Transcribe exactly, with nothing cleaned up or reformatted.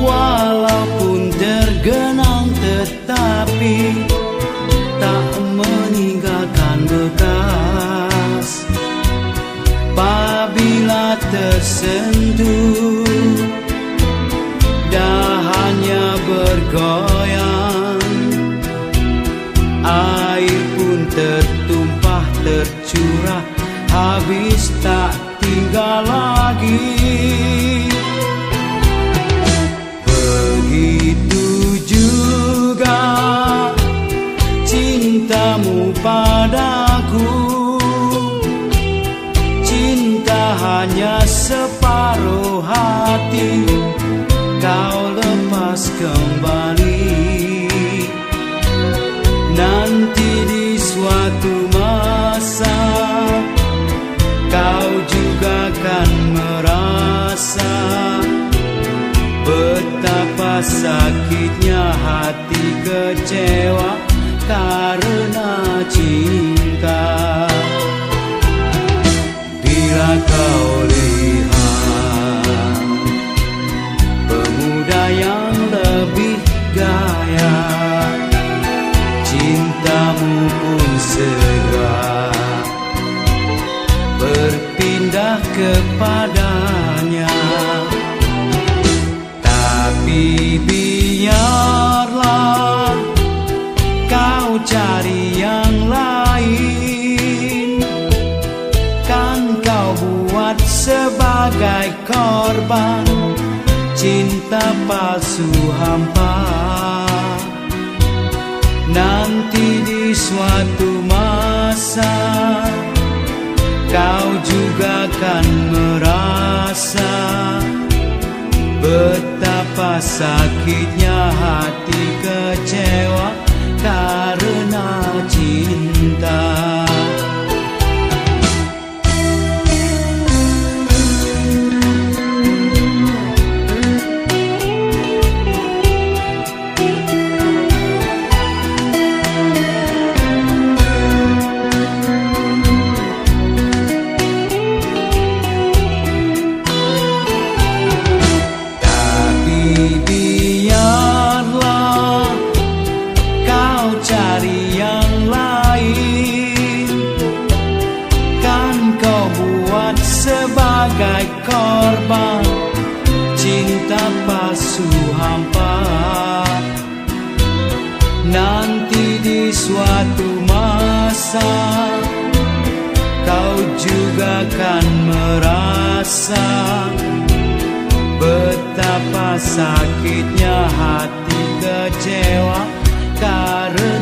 Walaupun tergenang tetapi tak meninggalkan bekas. Apabila tersentuh, dahannya bergoyang, air pun tertumpah tercurah, habis tak tinggal lagi. Begitu juga cintamu padaku, cinta hanya separuh hati, kau lepas kembali. Nanti di suatu masa kau juga kan merasa betapa sakitnya hati kecewa karena cinta. Bila kau lihat pemuda yang lebih gaya, cintamu pun segera berpindah kepadanya. Tapi biarlah kau cari yang lain, kan kau buat sebagai korban cinta palsu hampa. Nanti di suatu masa kau juga kan merasa betapa sakitnya hati kecewa karena cinta. Cari yang lain, kan kau buat sebagai korban cinta palsu hampa. Nanti di suatu masa kau juga kan merasa betapa sakitnya hati kecewa karena